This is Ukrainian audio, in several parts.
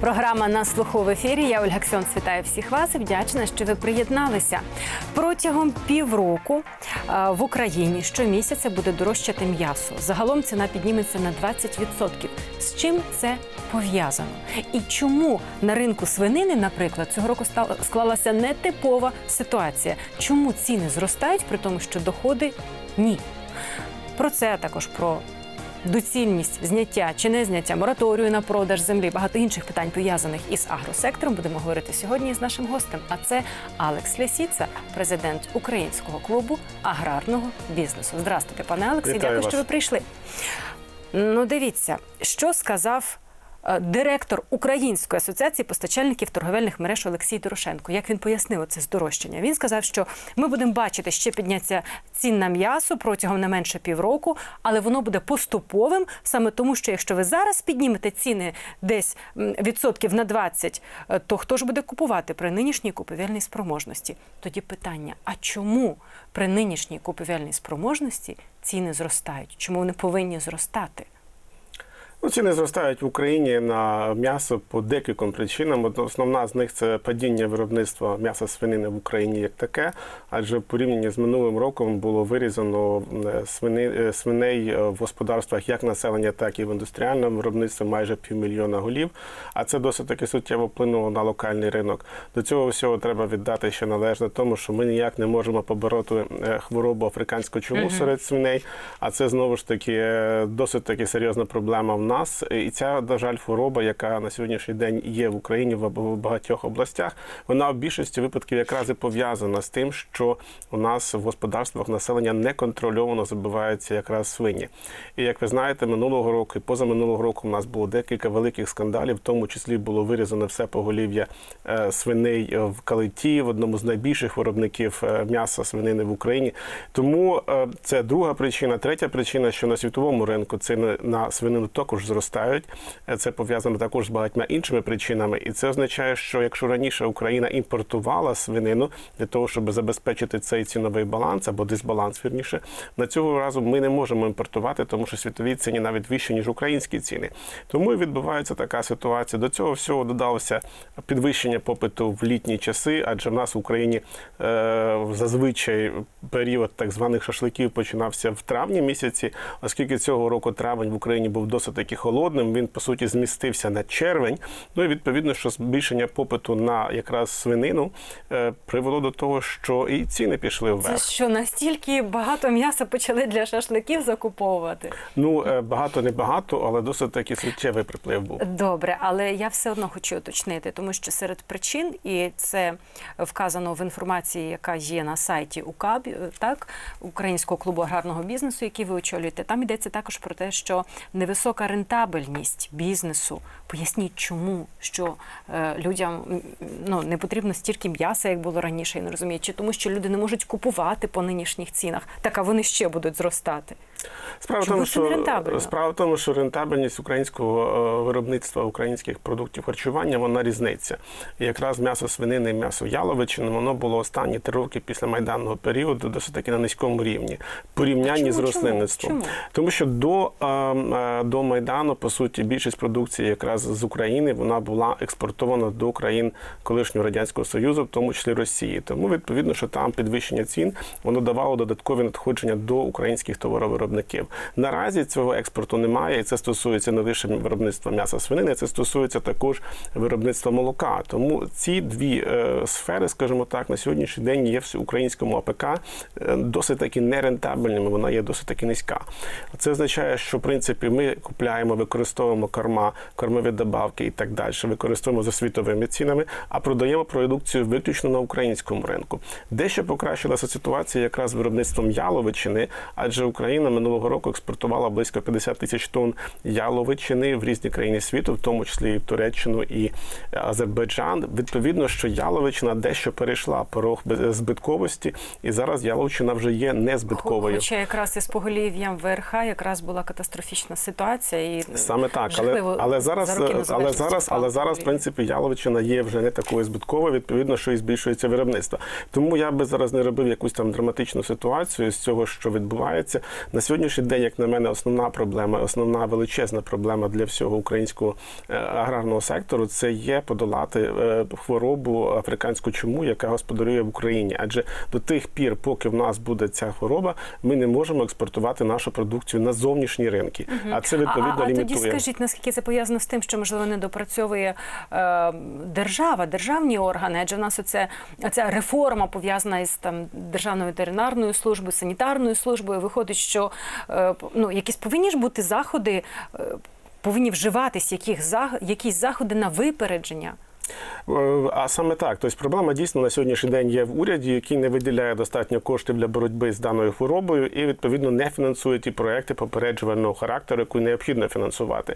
Програма «На слуху» в ефірі. Я, Ольга Ксьонц, вітаю всіх вас і вдячна, що ви приєдналися. Протягом півроку в Україні щомісяця буде дорожчати м'ясо. Загалом ціна підніметься на 20%. З чим це пов'язано? І чому на ринку свинини, наприклад, цього року склалася нетипова ситуація? Чому ціни зростають, при тому, що доходи – ні? Про це, а також про доцільність зняття чи не зняття мораторію на продаж землі, багато інших питань, пов'язаних із агросектором, будемо говорити сьогодні з нашим гостем. А це Алекс Лісіца, президент Українського клубу аграрного бізнесу. Здравствуйте, пане Алексі, дякую, що ви прийшли. Ну, дивіться, що сказав директор Української асоціації постачальників торговельних мереж Олексій Дорошенко. Як він пояснив оце здорожчання? Він сказав, що ми будемо бачити ще підняття цін на м'ясо протягом не менше півроку, але воно буде поступовим, саме тому, що якщо ви зараз піднімете ціни десь відсотків на 20, то хто ж буде купувати при нинішній купівельній спроможності? Тоді питання, а чому при нинішній купівельній спроможності ціни зростають? Чому вони повинні зростати? Ціни зростають в Україні на м'ясо по декільком причинам. Основна з них – це падіння виробництва м'яса свинини в Україні як таке, адже в порівнянні з минулим роком було вирізано свиней в господарствах як населення, так і в індустріальному виробництві майже 500 000 голів, а це досить таки суттєво вплинуло на локальний ринок. До цього всього треба віддати ще належне тому, що ми ніяк не можемо побороти хворобу африканського чуму серед свиней, а це знову ж таки досить таки серйозна проблема в нас. І ця, на жаль, хвороба, яка на сьогоднішній день є в Україні в багатьох областях, вона в більшості випадків якраз і пов'язана з тим, що у нас в господарствах населення неконтрольовано забиваються якраз свині. І як ви знаєте, минулого року і позаминулого року у нас було декілька великих скандалів, в тому числі було вирізано все поголів'я свиней в Калиті, в одному з найбільших виробників м'яса свинини в Україні. Тому це друга причина. Третя причина, що на світовому ринку ціни на свинину також зростають. Це пов'язано також з багатьма іншими причинами. І це означає, що якщо раніше Україна імпортувала свинину для того, щоб забезпечити цей ціновий баланс, або дисбаланс, вірніше, на цього разу ми не можемо імпортувати, тому що світові ціни навіть вищі, ніж українські ціни. Тому і відбувається така ситуація. До цього всього додалося підвищення попиту в літні часи, адже в нас в Україні зазвичай період так званих шашликів починався в травні місяці, оскільки цього року травень в Україні був досить таки холодним, він, по суті, змістився на червень. Ну і, відповідно, що збільшення попиту на якраз свинину привело до того, що і ціни пішли вверх. Це що, настільки багато м'яса почали для шашликів закуповувати? Ну, багато не багато, але досить таки суттєвий приплив був. Добре, але я все одно хочу уточнити, тому що серед причин, і це вказано в інформації, яка є на сайті УКАБ, так, Українського клубу аграрного бізнесу, який ви очолюєте, там йдеться також про те, що невисока рентабельність бізнесу. Поясніть, чому, що людям не потрібно стільки м'яса, як було раніше, я не розумію, чи тому, що люди не можуть купувати по нинішніх цінах, так а вони ще будуть зростати. Справа в тому, що рентабельність українського виробництва українських продуктів харчування, вона різниця. І якраз м'ясо свинини і м'ясо яловичини, воно було останні 3 роки після майданного періоду досить таки на низькому рівні, в порівнянні з рослинництвом. Тому що до Майдану, по суті, більшість продукції якраз з України, вона була експортована до країн колишнього Радянського Союзу, в тому числі Росії. Тому, відповідно, що там підвищення цін, воно давало додаткові надходження до українських товаровиробників. Наразі цього експорту немає, і це стосується не лише виробництва м'яса свинини, це стосується також виробництва молока. Тому ці дві сфери, скажімо так, на сьогоднішній день є в українському АПК досить таки нерентабельними, вона є досить таки низька. Це означає, що, в принципі, ми купляємо, використовуємо кормові добавки і так далі, використовуємо за світовими цінами, а продаємо продукцію виключно на українському ринку. Дещо покращилася ситуація якраз з виробництвом яловичини, адже Україна минулого року експортувала близько 50 тисяч тонн яловичини в різні країни світу, в тому числі і в Туреччину, і Азербайджан. Відповідно, що яловичина дещо перейшла порог збитковості, і зараз яловичина вже є незбитковою. Хоча якраз із поголів'ям ВРХ якраз була катастрофічна ситуація, і саме так, жахливо але за роки незалежності зараз, в принципі, яловичина є вже не такою збитковою, відповідно, що і збільшується виробництво. Тому я би зараз не робив якусь там драматичну ситуацію з цього, що відбувається. На сьогоднішній день, як на мене, основна проблема, основна величезна проблема для всього українського аграрного сектору – це є подолати хворобу африканську чуму, яка господарює в Україні. Адже до тих пір, поки в нас буде ця хвороба, ми не можемо експортувати нашу продукцію на зовнішні ринки. А це, відповідно, лімітує. Тоді скажіть, наскільки це пов'язано з тим, що, можливо, не допрацьовує держава, державні органи, адже в нас оця реформа пов'язана із Державною ветеринарною службою, санітарною службою. Виходить, що якісь повинні ж бути заходи, повинні вживатись якісь заходи на випередження. А саме так. Тобто проблема дійсно на сьогоднішній день є в уряді, який не виділяє достатньо коштів для боротьби з даною хворобою і, відповідно, не фінансує ті проекти попереджувального характеру, які необхідно фінансувати.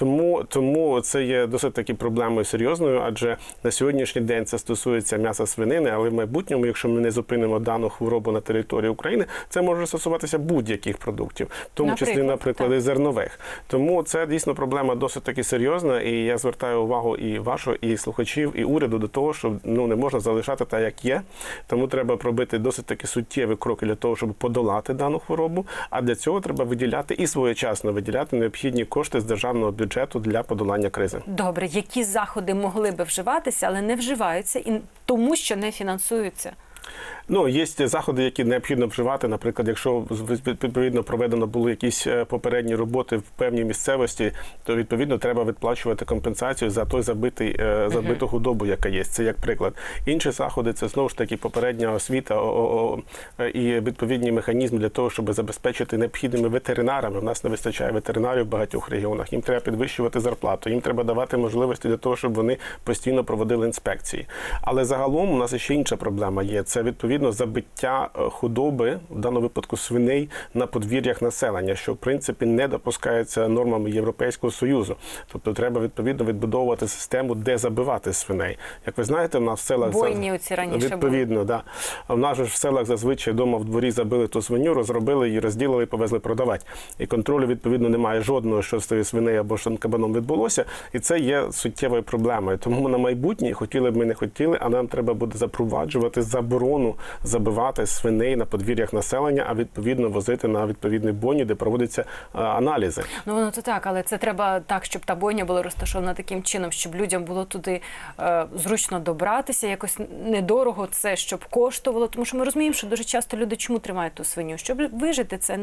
Тому це є досить таки проблемою серйозною, адже на сьогоднішній день це стосується м'яса свинини, але в майбутньому, якщо ми не зупинимо дану хворобу на території України, це може стосуватися будь-яких продуктів, в тому числі, наприклад, і зернових. Тому це дійсно проблема досить таки серйозна, і я звертаю увагу і вашу, і слухачів, і уряду до того, що не можна залишати так, як є. Тому треба пробити досить таки суттєві кроки для того, щоб подолати дану хворобу. А для цього треба виділяти і своєчасно виділяти необхідні кошти з державного бюджету для подолання кризи. Добре, які заходи могли би вживатися, але не вживаються, і тому що не фінансуються? Є заходи, які необхідно вживати. Наприклад, якщо відповідно проведено були якісь попередні роботи в певній місцевості, то відповідно треба відплачувати компенсацію за той забиту худобу, яка є. Це як приклад. Інші заходи – це знову ж таки попередня освіта і відповідні механізми для того, щоб забезпечити необхідними ветеринарами. У нас не вистачає ветеринарів в багатьох регіонах. Їм треба підвищувати зарплату, їм треба давати можливості для того, щоб вони постійно проводили інспекції. Але загалом у нас ще інша проблема є. Це відповідно забиття худоби, в даному випадку свиней, на подвір'ях населення, що в принципі не допускається нормами Європейського Союзу. Тобто треба відповідно відбудовувати систему, де забивати свиней. Як ви знаєте, в нас в селах бойні оці раніше відповідно, були. Да. В нас ж в селах зазвичай вдома в дворі забили ту свиню, розробили її, розділили і повезли продавати. І контролю відповідно немає жодного, що з тією свиней або з кабаном відбулося, і це є суттєвою проблемою. Тому на майбутнє, хотіли б ми не хотіли, а нам треба буде запроваджувати заборону забивати свиней на подвір'ях населення, а відповідно возити на відповідні бойні, де проводяться аналізи. Воно то так, але це треба так, щоб та бойня була розташована таким чином, щоб людям було туди зручно добратися, якось недорого це, щоб коштувало. Тому що ми розуміємо, що дуже часто люди чому тримають ту свиню? Щоб вижити, це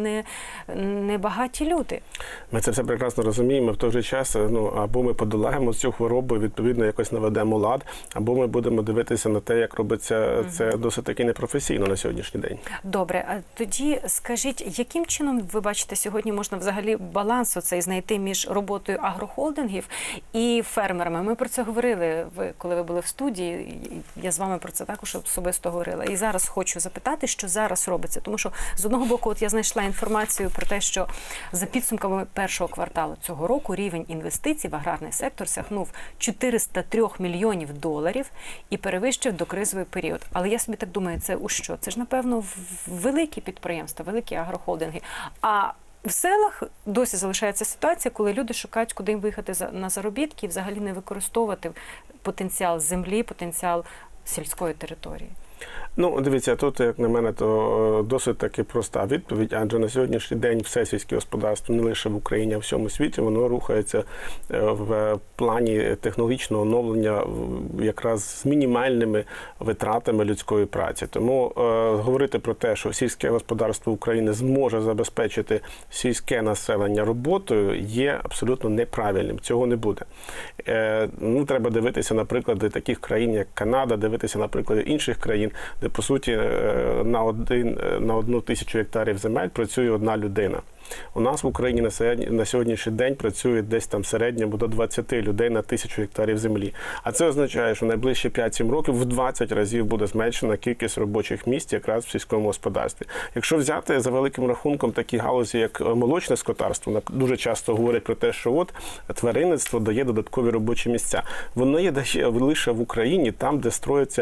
не багаті люди. Ми це все прекрасно розуміємо. В той же час або ми подолаємо цю хворобу і відповідно якось наведемо лад, або ми будемо дивитися на те, як робиться це досить таки непрофесійно на сьогоднішній день. Добре, а тоді скажіть, яким чином, ви бачите, сьогодні можна взагалі баланс оцей знайти між роботою агрохолдингів і фермерами? Ми про це говорили, коли ви були в студії, я з вами про це також особисто говорила. І зараз хочу запитати, що зараз робиться. Тому що, з одного боку, я знайшла інформацію про те, що за підсумками першого кварталу цього року рівень інвестицій в аграрний сектор сягнув 403 мільйонів доларів і перевищив докризовий період. Але я собі так думаю, це у що? Це ж, напевно, великі підприємства, великі агрохолдинги. А в селах досі залишається ситуація, коли люди шукають, куди їм виїхати на заробітки і взагалі не використовувати потенціал землі, потенціал сільської території. Дивіться, тут, як на мене, то досить таки проста відповідь, адже на сьогоднішній день все сільське господарство, не лише в Україні, а в всьому світі, воно рухається в плані технологічного оновлення якраз з мінімальними витратами людської праці. Тому говорити про те, що сільське господарство України зможе забезпечити сільське населення роботою, є абсолютно неправильним. Цього не буде. Треба дивитися на приклади таких країн, як Канада, дивитися на приклади інших країн, де, по суті, на 1 тисячу гектарів земель працює одна людина. У нас в Україні на сьогоднішній день працює десь там в середньому до 20 людей на 1000 гектарів землі. А це означає, що найближчі 5-7 років в 20 разів буде зменшена кількість робочих місць якраз в сільському господарстві. Якщо взяти за великим рахунком такі галузі, як молочне скотарство, дуже часто говорять про те, що тваринництво дає додаткові робочі місця. Воно є лише в Україні, там, де строяться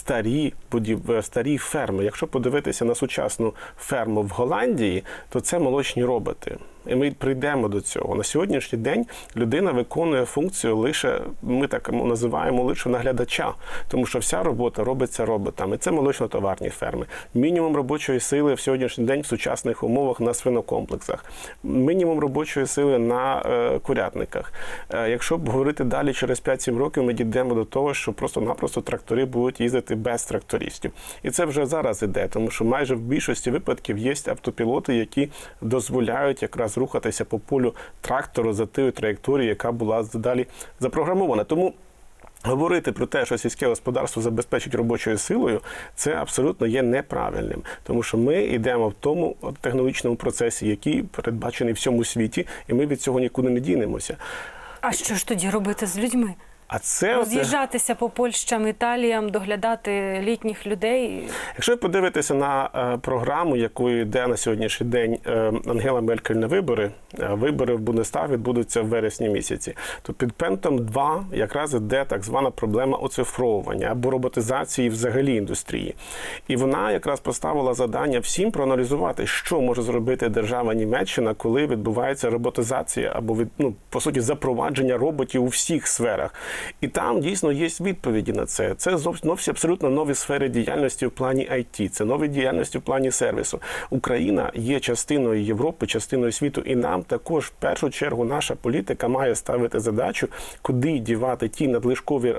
старі ферми. Якщо подивитися на сучасну ферму в Голландії, то це молочні роботи. І ми прийдемо до цього. На сьогоднішній день людина виконує функцію лише, ми так називаємо, лише наглядача, тому що вся робота робиться роботами. Це молочно-товарні ферми. Мінімум робочої сили в сьогоднішній день в сучасних умовах на свинокомплексах. Мінімум робочої сили на курятниках. Якщо б говорити далі, через 5-7 років ми дійдемо до того, що просто-напросто трактори будуть їздити без трактористів. І це вже зараз іде, тому що майже в більшості випадків є автопілоти, які дозволяють якраз рухатися по полю трактору за тією траєкторією, яка була далі запрограмована. Тому говорити про те, що сільське господарство забезпечить робочою силою, це абсолютно є неправильним. Тому що ми йдемо в тому технологічному процесі, який передбачений в всьому світі, і ми від цього нікуди не дінемося. А що ж тоді робити з людьми? А це роз'їжджатися по Польщам, Італіям, доглядати літніх людей? Якщо ви подивитеся на програму, якою йде на сьогоднішній день Ангела Меркель на вибори, вибори в Бундестаг відбудуться в вересні місяці, то під пунктом 2 якраз йде так звана проблема оцифровування або роботизації взагалі індустрії. І вона якраз поставила завдання всім проаналізувати, що може зробити держава Німеччина, коли відбувається роботизація або, по суті, запровадження роботів у всіх сферах. І там дійсно є відповіді на це. Це зовсім абсолютно нові сфери діяльності в плані IT, це нові діяльності в плані сервісу. Україна є частиною Європи, частиною світу, і нам також в першу чергу наша політика має ставити задачу, куди дівати ті надлишкові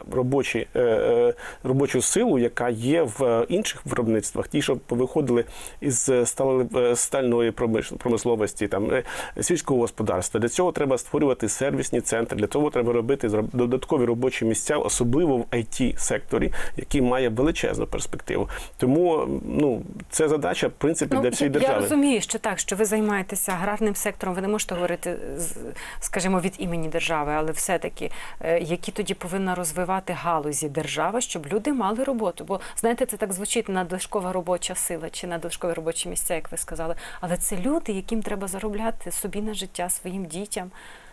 робочу силу, яка є в інших виробництвах, ті, що виходили із стальної промисловості, сільського господарства. Для цього треба створювати сервісні центри, для того треба робити додаткові робочі місця, особливо в IT-секторі, який має величезну перспективу. Тому, це задача, в принципі, для всієї держави. Я розумію, що так, що ви займаєтеся аграрним сектором, ви не можете говорити, скажімо, від імені держави, але все-таки, які тоді повинна розвивати галузі держава, щоб люди мали роботу. Бо, знаєте, це так звучить, надлишкова робоча сила чи надлишкові робочі місця, як ви сказали. Але це люди, яким треба заробляти собі на життя, своїм дітям.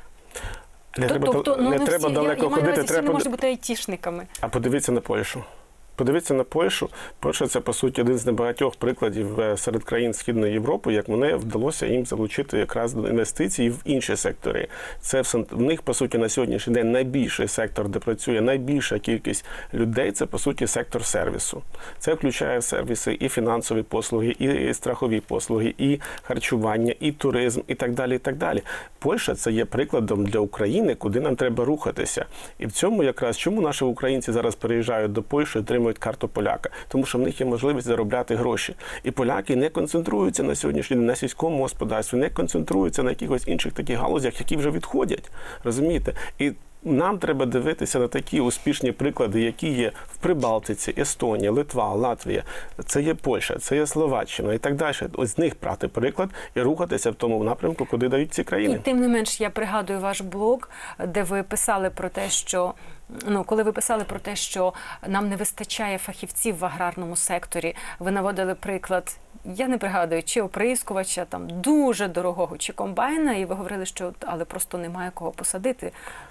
Не треба далеко ходити. Всі не можуть бути айтішниками. А подивіться на Польщу. Подивіться на Польщу. Польща – це, по суті, один з небагатьох прикладів серед країн Східної Європи, як вони вдалося їм залучити якраз інвестиції в інші сектори. Це в них, по суті, на сьогоднішній день найбільший сектор, де працює найбільша кількість людей, це, по суті, сектор сервісу. Це включає сервіси і фінансові послуги, і страхові послуги, і харчування, і туризм, і так далі, і так далі. Польща – це є прикладом для України, куди нам треба рухатися. І в цьому якраз, чому наші українці зараз переїжджають до Польщі, отримують карту поляка? Тому що в них є можливість заробляти гроші. І поляки не концентруються на сьогоднішній день на сільському господарстві, не концентруються на якихось інших таких галузях, які вже відходять. Розумієте? І нам треба дивитися на такі успішні приклади, які є в Прибалтиці, Естонія, Литва, Латвія. Це є Польща, це є Словаччина і так далі. Ось з них брати приклад і рухатися в тому напрямку, куди дають ці країни. І тим не менш, я пригадую ваш блог, де ви писали про те, що коли ви писали про те, що нам не вистачає фахівців в аграрному секторі, ви наводили приклад, я не пригадую, чи оприскувача, дуже дорогого, чи комбайна, і ви говорили, що але просто немає кого посадити.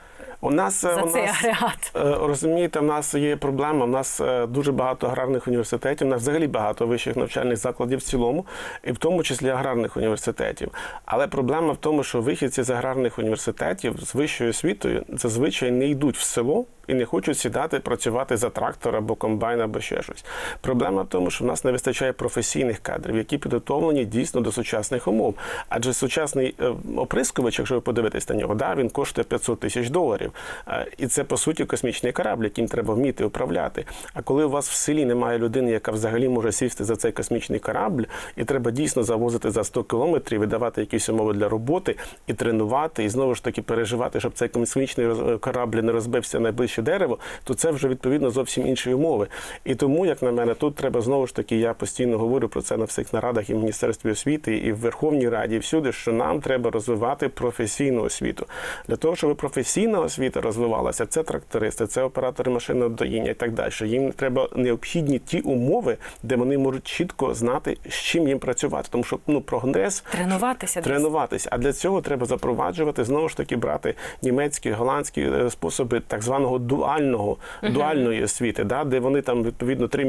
Цей агрегат. Розумієте, в нас є проблема, в нас дуже багато аграрних університетів, у нас взагалі багато вищих навчальних закладів в цілому, і в тому числі аграрних університетів. Але проблема в тому, що вихідці з аграрних університетів з вищою освітою зазвичай не йдуть в село і не хочуть сідати працювати за трактор або комбайн, або ще щось. Проблема в тому, що в нас не вистачає професійних кадрів, які підготовлені дійсно до сучасних умов. Адже сучасний оприскувач, якщо ви подивитесь на нього, він коштує $500 000. І це, по суті, космічний корабль, яким треба вміти управляти. А коли у вас в селі немає людини, яка взагалі може сісти за цей космічний корабль, і треба дійсно завозити за 100 кілометрів, і давати якісь умови для роботи, і тренувати, і знову ж таки переживати, щоб цей космічний корабль не розбився найближче дерево, то це вже, відповідно, зовсім інші умови. І тому, як на мене, тут треба, знову ж таки, я постійно говорю про це на всіх нарадах і в Міністерстві освіти, і в Верховній Раді, і всюди, що нам треба розвивати професійну освіту. Для того, щоб професійна освіта розвивалася, це трактористи, це оператори машинного доїння і так далі. Їм треба необхідні ті умови, де вони можуть чітко знати, з чим їм працювати. Тому що, прогрес... Тренуватися. А для цього треба запроваджувати, знову ж таки, брати німецькі, голландські способи так званого дуальної освіти, да, де вони там відповідно 3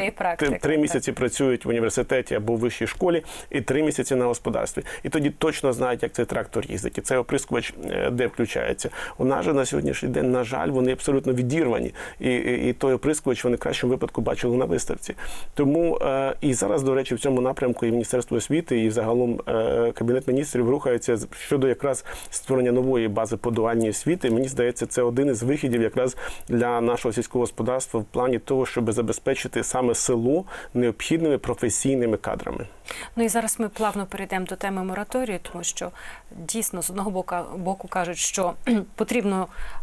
місяці працюють в університеті або в вищій школі і 3 місяці на господарстві. І тоді точно знають, як цей трактор їздить. І цей оприскувач де включається. У нас же на сьогоднішній день, на жаль, вони абсолютно відірвані. І той оприскувач вони в кращому випадку бачили на виставці. Тому і зараз, до речі, в цьому напрямку і Міністерство освіти, і загалом Кабінет міністрів рухається щодо якраз створення нової бази по дуальній освіти. Мені здається, це один із вихідів якраз для нашого сільського господарства в плані того, щоб забезпечити саме село необхідними професійними кадрами. Ну і зараз ми плавно перейдемо до теми мораторію, тому що дійсно з одного боку кажуть, що потрібно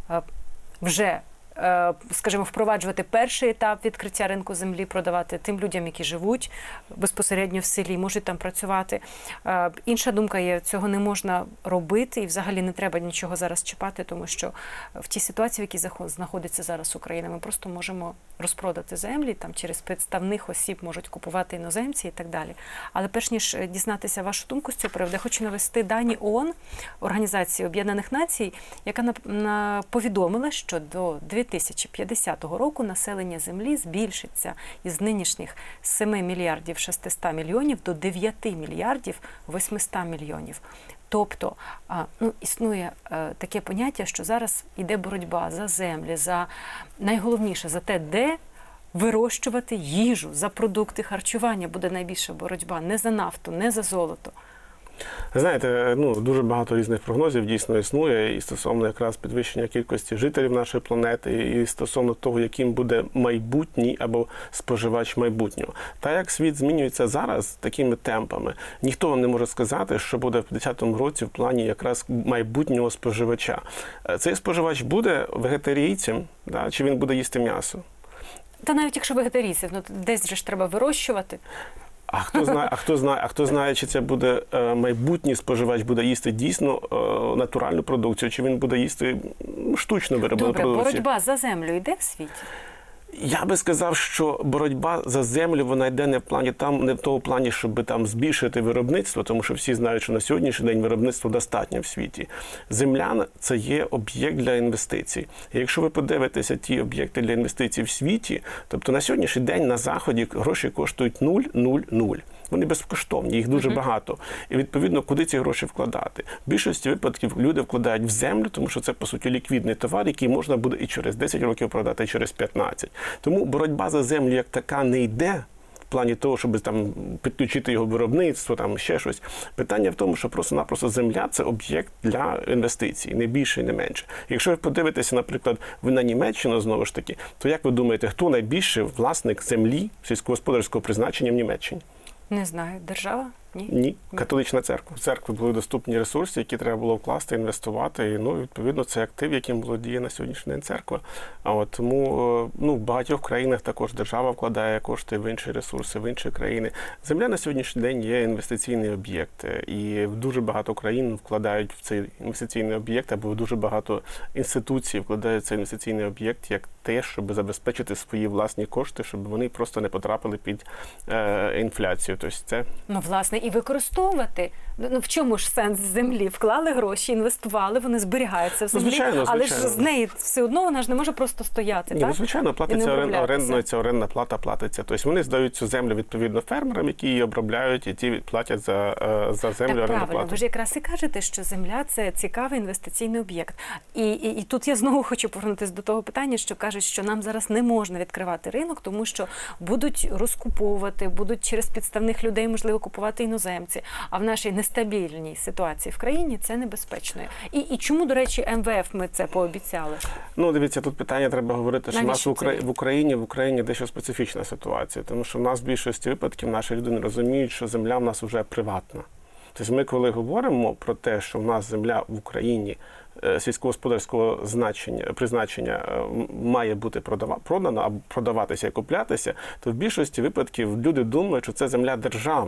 вже, скажімо, впроваджувати перший етап відкриття ринку землі, продавати тим людям, які живуть безпосередньо в селі, можуть там працювати. Інша думка є, цього не можна робити і взагалі не треба нічого зараз чіпати, тому що в тій ситуації, в якій знаходиться зараз Україна, ми просто можемо розпродати землі, там через представних осіб можуть купувати іноземці і так далі. Але перш ніж дізнатися вашу думку з цього приводу, я хочу навести дані ООН, Організації Об'єднаних Націй, яка повідомила, що до 2050 року населення землі збільшиться із нинішніх 7 мільярдів 600 мільйонів до 9 мільярдів 800 мільйонів. Тобто, існує таке поняття, що зараз йде боротьба за землі, за найголовніше, за те, де вирощувати їжу, за продукти харчування буде найбільша боротьба, не за нафту, не за золото. Знаєте, дуже багато різних прогнозів дійсно існує і стосовно якраз підвищення кількості жителів нашої планети, і стосовно того, яким буде майбутній або споживач майбутнього. Та як світ змінюється зараз такими темпами, ніхто вам не може сказати, що буде в 50-му році в плані якраз майбутнього споживача. Цей споживач буде вегетарійцем, да, чи він буде їсти м'ясо? Та навіть якщо вегетарійців, десь же ж треба вирощувати. Хто знає, чи це буде майбутній споживач, буде їсти дійсно натуральну продукцію, чи він буде їсти штучно вироблену продукцію. Добре, боротьба за землю йде в світі? Я би сказав, що боротьба за землю, вона йде не в тому плані, щоб там збільшити виробництво, тому що всі знають, що на сьогоднішній день виробництва достатньо в світі. Земля – це є об'єкт для інвестицій. І якщо ви подивитеся ті об'єкти для інвестицій в світі, тобто на сьогоднішній день на Заході гроші коштують 0,00. Вони безкоштовні, їх дуже багато. І, відповідно, куди ці гроші вкладати? В більшості випадків люди вкладають в землю, тому що це, по суті, ліквідний товар, який можна буде і через 10 років продати, і через 15. Тому боротьба за землю як така не йде в плані того, щоб там підключити його виробництво, там ще щось. Питання в тому, що просто-напросто земля – це об'єкт для інвестицій, не більше і не менше. Якщо ви подивитеся, наприклад, на Німеччину, знову ж таки, то як ви думаєте, хто найбільший власник землі сільськогосподарського призначення в Німеччині? Не знаю. Держава? Ні. Католична церква. В церкві були доступні ресурси, які треба було вкласти, інвестувати. І, відповідно, це актив, яким володіє на сьогоднішній день церква. Тому в багатьох країнах також держава вкладає кошти в інші ресурси, в інші країни. Земля на сьогоднішній день є інвестиційний об'єкт. І дуже багато країн вкладають в цей інвестиційний об'єкт, або дуже багато інституцій вкладають в цей інвестиційний об'єкт як те, щоб забезпечити свої власні кошти, щоб вони просто не потрапили під інфляцію. Тобто це... власне, і використовувати. В чому ж сенс землі? Вклали гроші, інвестували, вони зберігаються в землі, звичайно. Але ж з неї все одно вона ж не може просто стояти, так? Звичайно, платиться орендна плата платиться. Тобто вони здають цю землю відповідно фермерам, які її обробляють, і ті платять за землю орендну плату. Ви ж якраз і кажете, що земля – це цікавий інвестиційний об'єкт. І тут я знову хочу повернутися до того питання, що кажуть, що нам зараз не можна відкривати ринок, тому що будуть розкуповувати, будуть через підставних людей, можливо, купувати іноземці. А в нашій нестабільній ситуації в країні це небезпечно. І чому, до речі, МВФ ми це пообіцяли? Дивіться, тут питання треба говорити, що в нас в Україні дещо специфічна ситуація, тому що в нас в більшості випадків наші люди не розуміють, що земля в нас вже приватна. Тобто ми, коли говоримо про те, що в нас земля в Україні сільськогосподарського призначення має бути продана або продаватися і куплятися, то в більшості випадків люди думають, що це земля державна.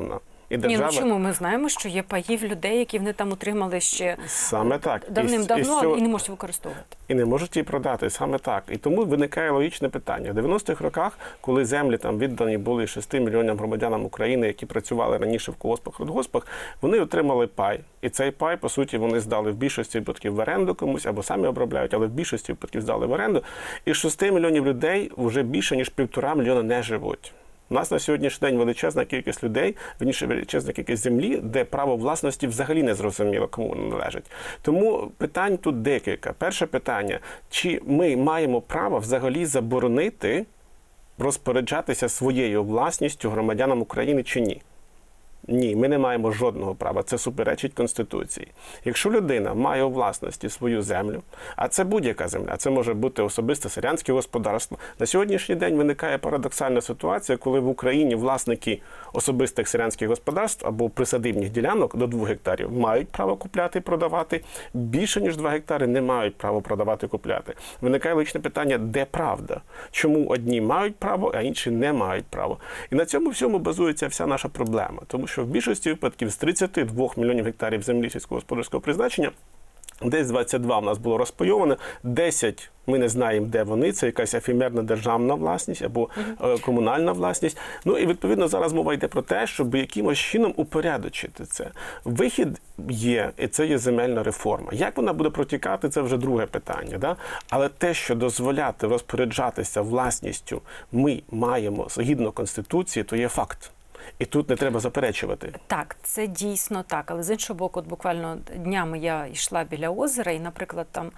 І Ні, ну чому? Ми знаємо, що є паї в людей, які вони там отримали ще саме так. Давним-давно і не можуть використовувати. І не можуть її продати, саме так. І тому виникає логічне питання. В 90-х роках, коли землі там віддані були 6 мільйонам громадянам України, які працювали раніше в колгоспах, радгоспах, вони отримали пай. І цей пай, по суті, вони здали в більшості випадків в оренду комусь, або самі обробляють, але в більшості випадків здали в оренду. І 6 мільйонів людей вже більше, ніж 1,5 мільйона не живуть. У нас на сьогоднішній день величезна кількість людей, величезна кількість землі, де право власності взагалі не зрозуміло, кому воно належить. Тому питань тут декілька. Перше питання, чи ми маємо право взагалі заборонити розпоряджатися своєю власністю громадянам України чи ні? Ні, ми не маємо жодного права, це суперечить Конституції. Якщо людина має у власності свою землю, а це будь-яка земля, це може бути особисте селянське господарство. На сьогоднішній день виникає парадоксальна ситуація, коли в Україні власники особистих селянських господарств або присадибних ділянок до 2 гектарів мають право купляти і продавати, більше ніж 2 гектари не мають права продавати і купляти. Виникає логічне питання, де правда? Чому одні мають право, а інші не мають право? І на цьому всьому базується вся наша проблема. Тому що в більшості випадків з 32 мільйонів гектарів землі сільськогосподарського призначення десь 22 в нас було розпайовано, 10 ми не знаємо, де вони, це якась ефемерна державна власність або комунальна власність. Ну і відповідно зараз мова йде про те, щоб якимось чином упорядочити це. Вихід є, і це є земельна реформа. Як вона буде протікати, це вже друге питання. Да? Але те, що дозволяти розпоряджатися власністю ми маємо згідно Конституції, то є факт. І тут не треба заперечувати. Так, це дійсно так. Але з іншого боку, от буквально днями я йшла біля озера, і, наприклад, там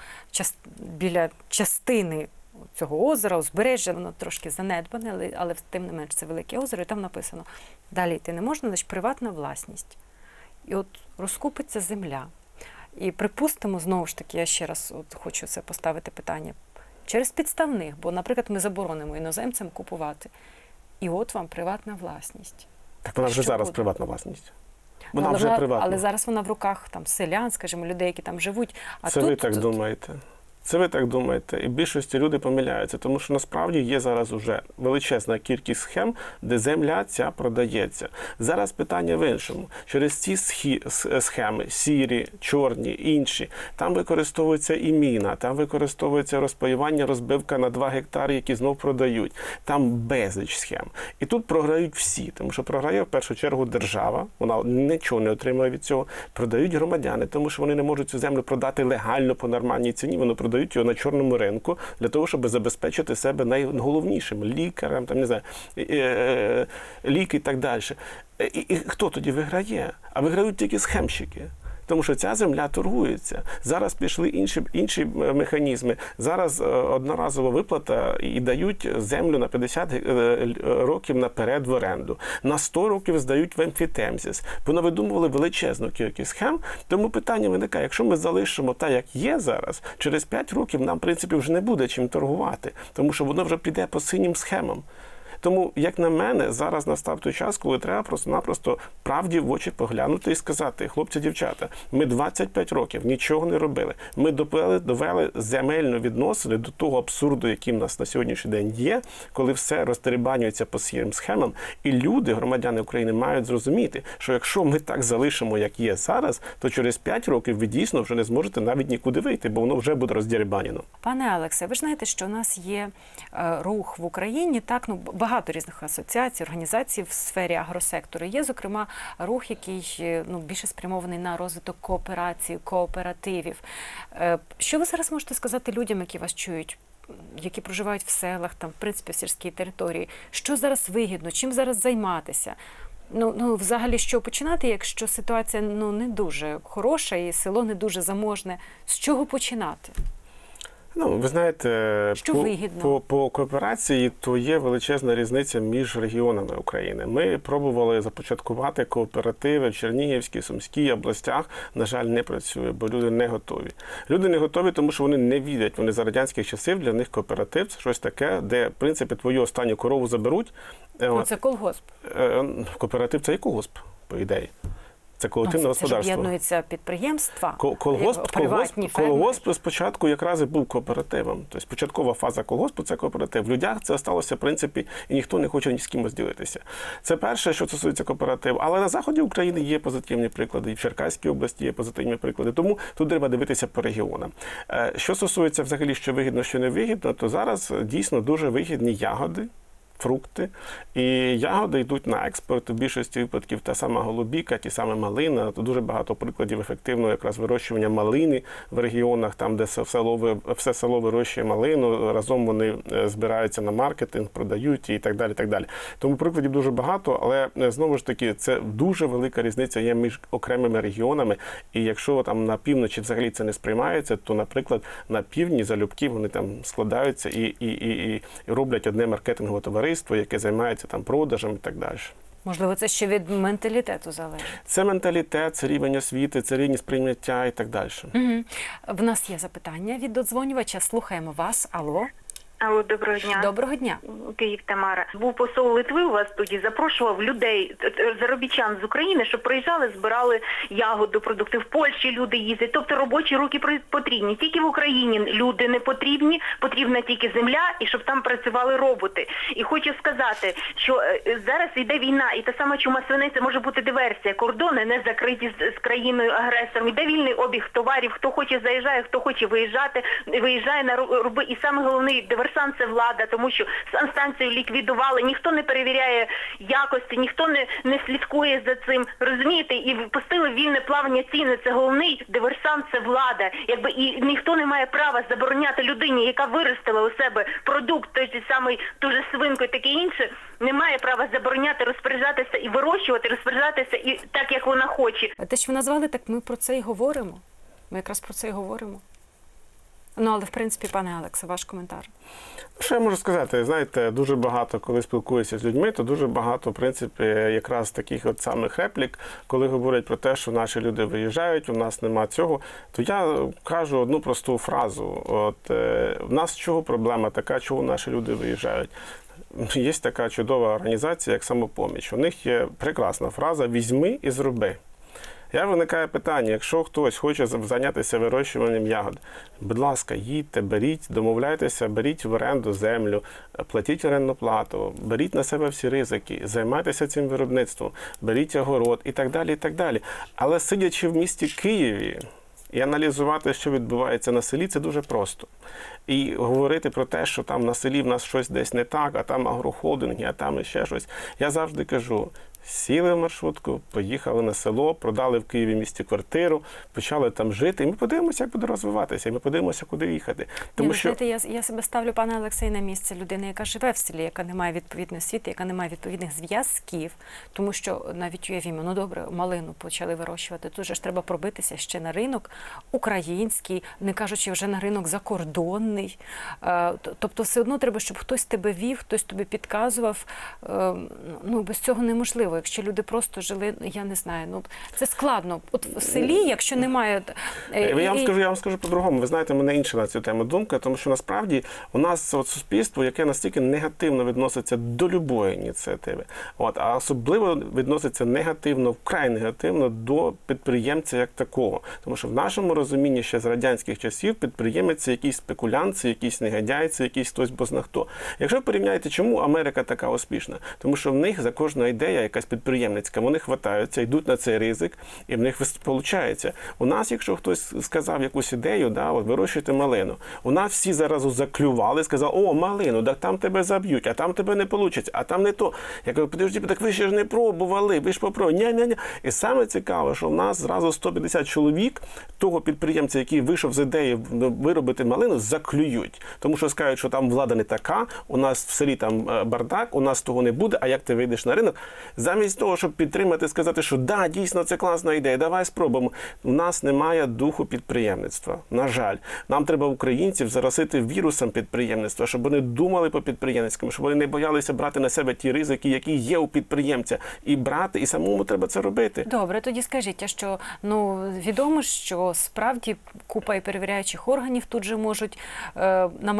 біля частини цього озера, узбережжя, воно трошки занедбане, але тим не менш це велике озеро, і там написано, далі йти не можна, лише приватна власність. І от розкупиться земля. І припустимо, знову ж таки, я ще раз хочу це поставити питання, через підставних, бо, наприклад, ми заборонимо іноземцям купувати. І от вам приватна власність. Так вона вже зараз приватна власність. Вона вже приватна. Але зараз вона в руках там селян, скажімо, людей, які там живуть. А це ви так думаєте. Це ви так думаєте. І в більшості люди помиляються, тому що насправді є зараз уже величезна кількість схем, де земля ця продається. Зараз питання в іншому. Через ці схеми, сірі, чорні, інші, там використовується і міна, там використовується розпаювання, розбивка на 2 гектари, які знов продають. Там безліч схем. І тут програють всі, тому що програє в першу чергу держава, вона нічого не отримує від цього. Продають громадяни, тому що вони не можуть цю землю продати легально по нормальній ціні, вони продають його на чорному ринку для того, щоб забезпечити себе найголовнішим лікарем, там не знаю, ліки і так далі. І хто тоді виграє? А виграють тільки схемщики. Тому що ця земля торгується. Зараз пішли інші механізми. Зараз одноразова виплата і дають землю на 50 років наперед в оренду. На 100 років здають в емфітемзис. Понавидумували величезну кількість схем. Тому питання виникає, якщо ми залишимо так, як є зараз, через 5 років нам, в принципі, вже не буде чим торгувати. Тому що воно вже піде по синім схемам. Тому, як на мене, зараз настав той час, коли треба просто-напросто правді в очі поглянути і сказати, хлопці, дівчата, ми 25 років нічого не робили. Ми довели земельні відносини до того абсурду, який в нас на сьогоднішній день є, коли все розтеребанюється по сірим схемам. І люди, громадяни України, мають зрозуміти, що якщо ми так залишимо, як є зараз, то через 5 років ви дійсно вже не зможете навіть нікуди вийти, бо воно вже буде роздеребанено. Пане Олексе, ви ж знаєте, що у нас є рух в Україні, так, багато різних асоціацій, організацій в сфері агросектору. Є, зокрема, рух, який більше спрямований на розвиток кооперації, кооперативів. Що ви зараз можете сказати людям, які вас чують, які проживають в селах, там, в принципі, в сільській території? Що зараз вигідно? Чим зараз займатися? Взагалі, що починати, якщо ситуація не дуже хороша і село не дуже заможне? З чого починати? Ви знаєте, по кооперації то є величезна різниця між регіонами України. Ми пробували започаткувати кооперативи в Чернігівській, Сумській областях. На жаль, не працює, бо люди не готові. Люди не готові, тому що вони не вірять. Вони за радянських часів, для них кооператив – це щось таке, де, в принципі, твою останню корову заберуть. Це колгосп. Кооператив – це і колгосп, по ідеї. Це колективне Це ж господарство. об'єднуються підприємства, Колгосп фермери. спочатку якраз і був кооперативом. Тобто початкова фаза колгоспу – це кооператив. В людях це сталося, в принципі, і ніхто не хоче ні з кимось ділитися. Це перше, що стосується кооперативу. Але на заході України є позитивні приклади, і в Черкаській області є позитивні приклади. Тому тут треба дивитися по регіонам. Що стосується взагалі, що вигідно, що не вигідно, то зараз дійсно дуже вигідні ягоди, фрукти. І ягоди йдуть на експорт. В більшості випадків та сама голубіка, ті саме малина. Тут дуже багато прикладів ефективного якраз вирощування малини в регіонах, там, де все село вирощує малину, разом вони збираються на маркетинг, продають і так далі, так далі. Тому прикладів дуже багато, але знову ж таки, це дуже велика різниця є між окремими регіонами. І якщо там на півночі взагалі це не сприймається, то, наприклад, на півдні залюбки вони там складаються і роблять одне маркетингове товариство, яке займається там продажем і так далі. Можливо, це ще від менталітету залежить. Це менталітет, це рівень освіти, це рівень сприйняття і так далі. Угу. В нас є запитання від додзвонювача. Слухаємо вас. Алло. Алло, доброго дня. Доброго дня. Київ, Тамара. Був посол Литви у вас в студії, запрошував людей, заробітчан з України, щоб приїжджали, збирали ягоду, продукти. В Польщі люди їздять, тобто робочі руки потрібні. Тільки в Україні люди не потрібні, потрібна тільки земля і щоб там працювали роботи. І хочу сказати, що зараз йде війна, і та сама чума свиней, це може бути диверсія. Кордони не закриті з країною-агресором. Йде вільний обіг товарів, хто хоче заїжджає, хто хоче виїжджає на роби. І саме головний диверсант – це влада, тому що санстанцію ліквідували, ніхто не перевіряє якості, ніхто не слідкує за цим, розумієте, і пустили вільне плавання ціни, це головний диверсант, це влада, якби, і ніхто не має права забороняти людині, яка виростила у себе продукт, той самий, ту же свинку і таке інше, не має права забороняти, розпоряджатися і вирощувати, розпоряджатися і так, як вона хоче. Те, що ви назвали, так ми про це і говоримо. Ми якраз про це і говоримо. Ну, але, в принципі, пане Алексе, ваш коментар. Що я можу сказати? Знаєте, дуже багато, коли спілкуюся з людьми, то дуже багато, в принципі, якраз таких от самих реплік, коли говорять про те, що наші люди виїжджають, у нас нема цього, то я кажу одну просту фразу. От, в нас чого проблема така, чого наші люди виїжджають? Є така чудова організація, як «Самопоміч». У них є прекрасна фраза «візьми і зроби». Я виникає питання, якщо хтось хоче зайнятися вирощуванням ягод, будь ласка, їдьте, беріть, домовляйтеся, беріть в оренду землю, платіть орендну плату, беріть на себе всі ризики, займайтеся цим виробництвом, беріть огород і так далі, і так далі. Але сидячи в місті Києві і аналізувати, що відбувається на селі, це дуже просто. І говорити про те, що там на селі в нас щось десь не так, а там агрохолдинги, а там іще щось. Я завжди кажу, сіли в маршрутку, поїхали на село, продали в Києві місті квартиру, почали там жити, і ми подивимося, як буде розвиватися, і ми подивимося, куди їхати. Тому що... знаєте, я себе ставлю, пане Олексій, на місце людини, яка живе в селі, яка не має відповідної освіти, яка не має відповідних зв'язків, тому що навіть уявімо, ну добре, малину почали вирощувати, тут же ж треба пробитися ще на ринок український, не кажучи вже на ринок закордонний. Тобто все одно треба, щоб хтось тебе вів, хтось тобі підказував. Ну, без цього неможливо. Якщо люди просто жили, я не знаю, ну це складно. От в селі, якщо немає... Я вам скажу по-другому. Ви знаєте, в мене інша на цю тему думка, тому що насправді у нас от суспільство, яке настільки негативно відноситься до любої ініціативи, а особливо відноситься негативно, вкрай негативно до підприємця як такого. Тому що в нашому розумінні ще з радянських часів підприємець – це якийсь спекулянт, це якийсь негодяй, це якийсь хтось бозна хто. Якщо порівняєте, чому Америка така успішна? Тому що в них за кожна ідея якась підприємницька, вони хватаються, йдуть на цей ризик, і в них виходить. У нас, якщо хтось сказав якусь ідею, вирощуйте малину, у нас всі зараз заклювали, сказали, о, малину, так там тебе заб'ють, а там тебе не вийде, а там не то. Я кажу, подожди, так ви ще ж не пробували, ви ж попробували. Ня-ня-ня. І саме цікаве, що в нас зразу 150 чоловік того підприємця, який вийшов з ідеєю виробити малину, заклюють. Тому що скажуть, що там влада не така, у нас в селі там бардак, у нас того не буде, а як ти вийдеш на ринок? Замість того, щоб підтримати, сказати, що да, дійсно, це класна ідея, давай спробуємо. У нас немає духу підприємництва, на жаль. Нам треба українців заразити вірусом підприємництва, щоб вони думали по підприємницькому, щоб вони не боялися брати на себе ті ризики, які є у підприємця, і брати, і самому треба це робити. Добре, тоді скажіть, а що, відомо, що справді купа і перевіряючих органів тут же можуть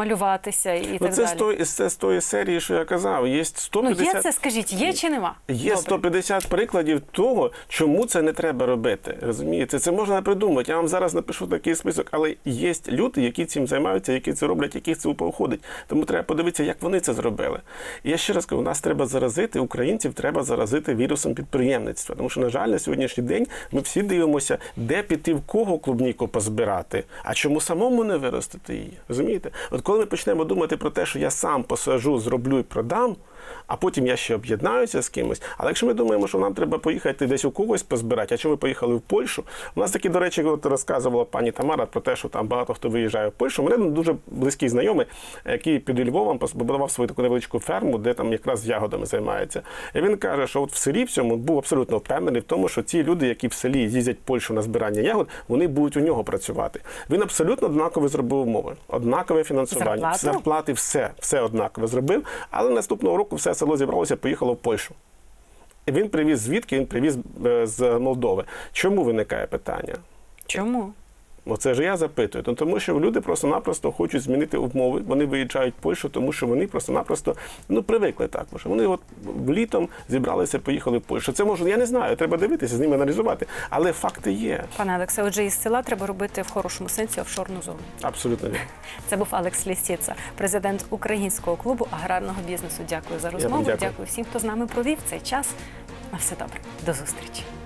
намалюватися і так далі. Це з тої серії, що я казав, є 150... є це, скажіть, є чи нема? Є 150 прикладів того, чому це не треба робити. Розумієте? Це можна придумати. Я вам зараз напишу такий список, але є люди, які цим займаються, які це роблять, яких це виходить. Тому треба подивитися, як вони це зробили. І я ще раз кажу, нас треба заразити, українців треба заразити вірусом підприємництва. Тому що, на жаль, на сьогоднішній день ми всі дивимося, де піти, в кого клубніку позбирати, а чому самому не виростити її. Розумієте? От коли ми почнемо думати про те, що я сам посаджу, зроблю і продам, а потім я ще об'єднаюся з кимось. Але якщо ми думаємо, що нам треба поїхати десь у когось позбирати, а чому ми поїхали в Польщу? У нас такі, до речі, от розказувала пані Тамара про те, що там багато хто виїжджає в Польщу. У мене дуже близький знайомий, який під Львовом побудував свою таку невеличку ферму, де там якраз ягодами займається. І він каже, що от в селі в цьому був абсолютно впевнений в тому, що ті люди, які в селі їздять в Польщу на збирання ягод, вони будуть у нього працювати. Він абсолютно однаково зробив умови. Однакове фінансування, зарплати, все однаково зробив, але наступного року все село зібралося, поїхало в Польщу. І він привіз звідки? Він привіз з Молдови. Чому виникає питання? Чому? Оце ж я запитую. Тому що люди просто-напросто хочуть змінити умови. Вони виїжджають в Польщу, тому що вони просто-напросто привикли так. Вони от літом зібралися, поїхали в Польщу. Це може, я не знаю, треба дивитися, з ними аналізувати. Але факти є. Пане Олексе, отже, із села треба робити в хорошому сенсі офшорну зону. Абсолютно ні. Це був Алекс Лісіца, президент Українського клубу аграрного бізнесу. Дякую за розмову. Дякую всім, хто з нами провів цей час. На все добре. До зустрічі.